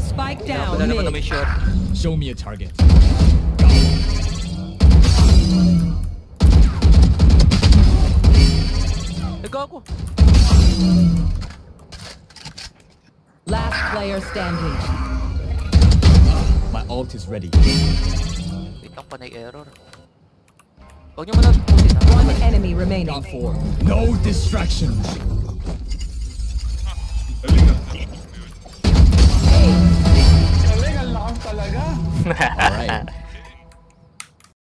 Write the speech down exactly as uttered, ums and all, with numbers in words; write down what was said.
Spike Wala down naman na mid. may short. Show me a target. Nagago. Last player standing. My ult is ready. Wait lang, panay error. Huwag niyo muna pusin ha. One enemy remaining. Got four. No distractions.